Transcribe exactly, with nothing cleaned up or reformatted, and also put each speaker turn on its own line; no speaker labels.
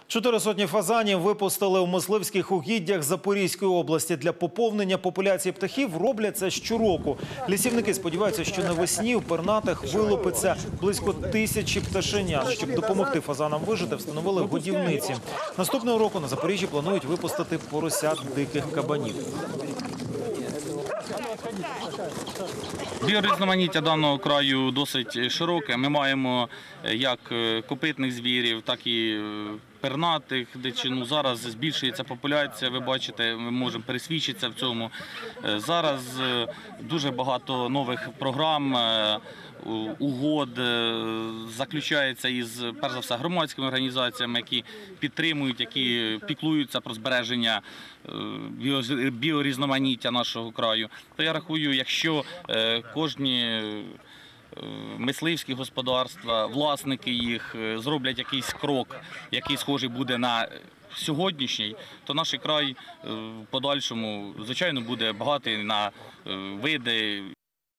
Чотири сотні фазанів випустили у мисливських угіддях Запорізької області. Для поповнення популяції птахів роблять це щороку. Лісівники сподіваються, що навесні у пернатих вилупиться близько тисячі пташенят. Щоб допомогти фазанам вижити, встановили годівниці. Наступного року на Запоріжжі планують випустити поросят диких кабанів.
Біорізноманіття даного краю досить широке. Ми маємо як копитних звірів, так і пернатих дичину. Зараз збільшується популяція, ви бачите, ми можемо пересвідчитися в цьому. Зараз дуже багато нових програм, угод заключається із, перш за все, громадськими організаціями, які підтримують, які піклуються про збереження біорізноманіття нашого краю. То я рахую, якщо кожні мисливські господарства, власники їх зроблять якийсь крок, який схожий буде на сьогоднішній, то наш край в подальшому, звичайно, буде багатий на види.